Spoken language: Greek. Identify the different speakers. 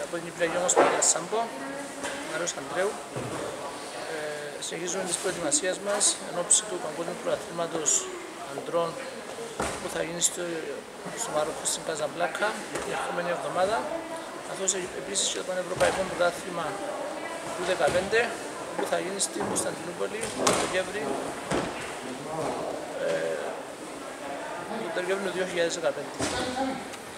Speaker 1: από την Κυπριακή Ομοσπονδία Σάμπο, Μάριος Ανδρέου. Συνεχίζουμε τις προετοιμασίες μας εν ώψη του Παγκόσμιου Πρωταθλήματος Ανδρών που θα γίνει στο Μαρόκο στην Καζαμπλάκα την επόμενη εβδομάδα, καθώς επίσης και το Πανευρωπαϊκό Πρωτάθλημα του 2015 που θα γίνει στην Κωνσταντινούπολη το Δεκέμβρη του 2015.